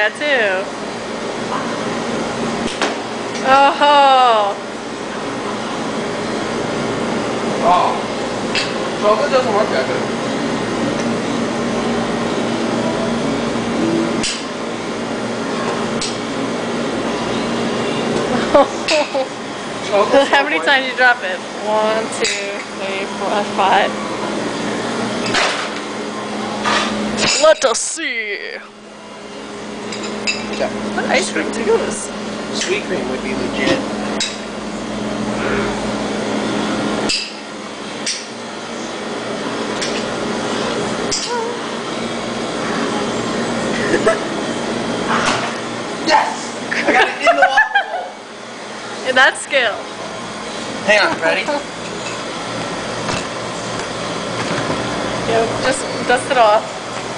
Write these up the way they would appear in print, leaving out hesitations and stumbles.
that too. Oh. Oh. Chocolate doesn't work that good. How many times did you drop it? 1, 2, 3, 4, 5. Let us see. Okay. What ice cream to goose? Sweet cream would be legit. Yes! I got it in the waffle bowl. And that's skill. Hang on, ready? Yeah, just dust it off.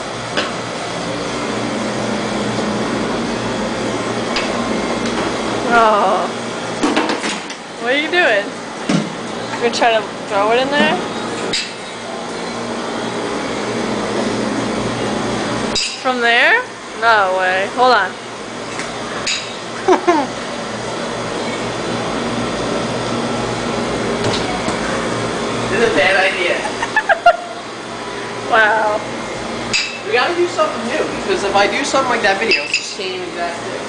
Oh. What are you doing? You're gonna try to throw it in there? From there? No way. Hold on. This is a bad idea. Wow. We gotta do something new, because if I do something like that video, it's the same exact thing.